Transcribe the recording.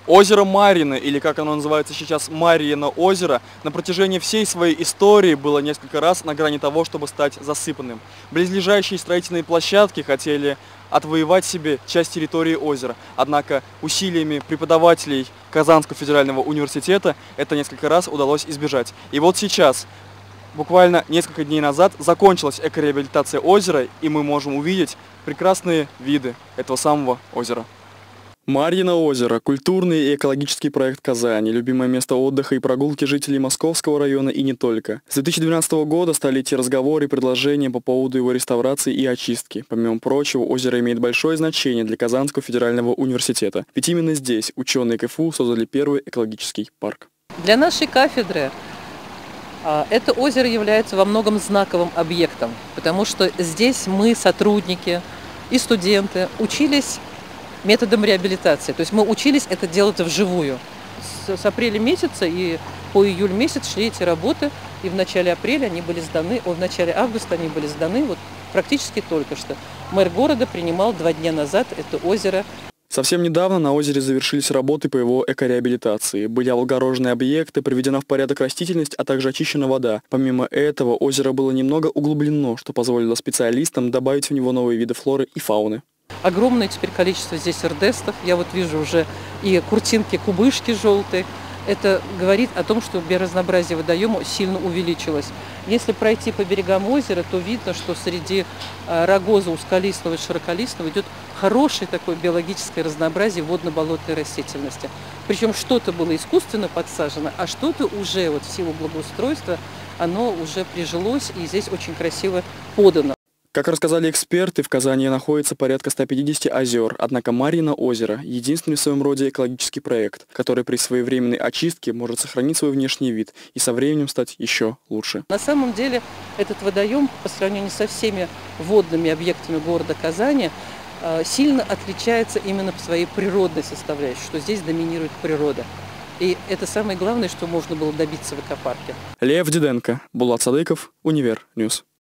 Озеро Марьино, или как оно называется сейчас, Марьино озеро, на протяжении всей своей истории было несколько раз на грани того, чтобы стать засыпанным. Близлежащие строительные площадки хотели отвоевать себе часть территории озера. Однако усилиями преподавателей Казанского федерального университета это несколько раз удалось избежать. И вот сейчас, буквально несколько дней назад, закончилась экореабилитация озера, и мы можем увидеть прекрасные виды этого самого озера. Марьино озеро – культурный и экологический проект Казани, любимое место отдыха и прогулки жителей Московского района и не только. С 2012 года стали идти разговоры и предложения по поводу его реставрации и очистки. Помимо прочего, озеро имеет большое значение для Казанского федерального университета, ведь именно здесь ученые КФУ создали первый экологический парк. Для нашей кафедры это озеро является во многом знаковым объектом, потому что здесь мы, сотрудники и студенты, учились методом реабилитации. То есть мы учились это делать вживую. С апреля месяца и по июль месяц шли эти работы, и в начале апреля они были сданы, в начале августа они были сданы, вот практически только что. Мэр города принимал 2 дня назад это озеро. Совсем недавно на озере завершились работы по его экореабилитации. Были облагорожены объекты, приведена в порядок растительность, а также очищена вода. Помимо этого, озеро было немного углублено, что позволило специалистам добавить в него новые виды флоры и фауны. Огромное теперь количество здесь эрдестов. Я вот вижу уже и куртинки, кубышки желтые. Это говорит о том, что биоразнообразие водоема сильно увеличилось. Если пройти по берегам озера, то видно, что среди рогоза узколистного и широколистного идет хорошее такое биологическое разнообразие водно-болотной растительности. Причем что-то было искусственно подсажено, а что-то уже вот в силу благоустройства оно уже прижилось и здесь очень красиво подано. Как рассказали эксперты, в Казани находится порядка 150 озер, однако Марьино озеро – единственный в своем роде экологический проект, который при своевременной очистке может сохранить свой внешний вид и со временем стать еще лучше. На самом деле этот водоем по сравнению со всеми водными объектами города Казани сильно отличается именно по своей природной составляющей, что здесь доминирует природа. И это самое главное, что можно было добиться в экопарке. Лев Диденко, Булат Садыков, Универньюз.